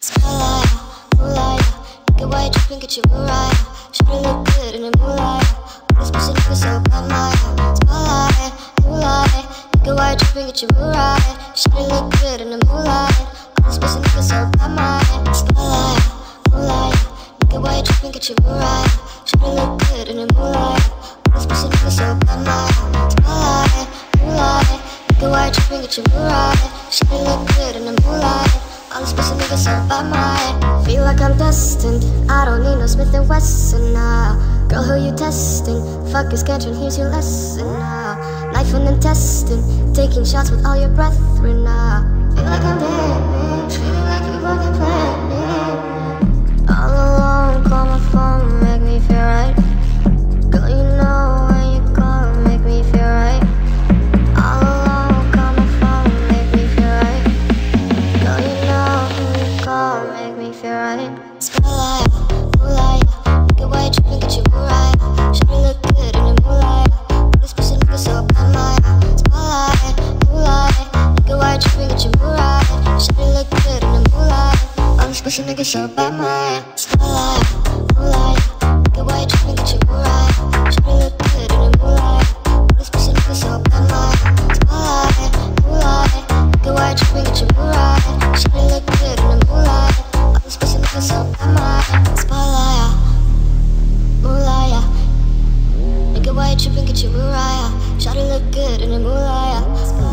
Spotlight, moonlight, nigga, why you tripping, get your Mariah. Should've look good in the moonlight. All this pussy nigga so bad, my spotlight, moonlight, nigga, why you tripping, get your Mariah. Should've look good in the moonlight. All this pussy nigga so bad, my spotlight, moonlight, nigga, why you tripping, get your Mariah. Should've look good in the moonlight. All this pussy nigga so bad, my spotlight, moonlight, nigga, why you tripping, get your Mariah. Should've look good in the moonlight. All this pussy niggas so by my feel like I'm destined. I don't need no Smith & Wesson now. Girl, who you testing? Fuck your schedule, here's your lesson now. Knife and intestine, taking shots with all your brethren now. Feel like I'm dead, feeling like you fucking planning. All alone, call my phone, make me feel right. Girl, you know when you call, make me feel right. All alone, call my phone, make me feel right. Girl, you know make me feel right. Spotlight, moonlight, nigga, why you tripping, get your Mariah. Should've look good in the moonlight. All this pussy nigga so bad, my spotlight, moonlight, nigga, why you tripping, get your Mariah. Should've look good in the moonlight. All this pussy nigga so bad, my spotlight, moonlight, nigga, why you tripping, get your Mariah. Should've look good in the moonlight. All this pussy nigga so bad, my spotlight, moonlight, nigga, why you tripping, get your Mariah. Should've look good in the moonlight. All this pussy nigga so bad, my spotlight, moonlight, nigga, why you tripping, get your Mariah. Should've look good in the moonlight.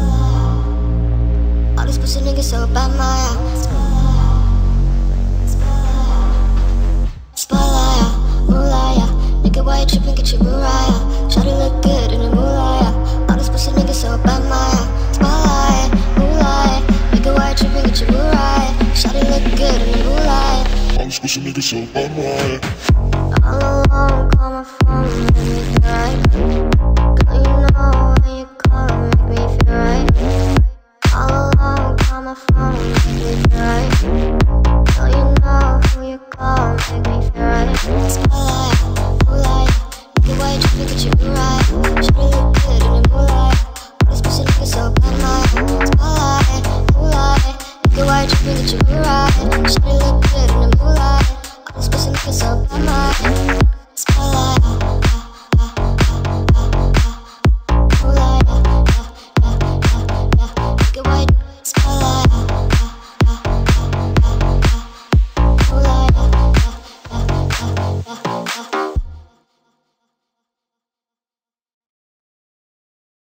All this pussy nigga so bad, my spotlight, moonlight, nigga, why you tripping, get your Mariah. Should've look good in the moonlight. All this pussy nigga so bad, my spotlight, moonlight, nigga, why you tripping, get your Mariah. Should've look good in the moonlight. All this pussy nigga so bad, my all alone, call my phone, make me feel right. Girl, you know when you call, make me feel right. All alone, call my phone, make me feel right. Girl, you know who you call, make me feel right. Spotlight, moonlight, nigga, why you tripping, get your Mariah. Should've look good in the moonlight. All this pussy nigga so bad, my spotlight, moonlight, nigga, why you tripping, get your Mariah. Should've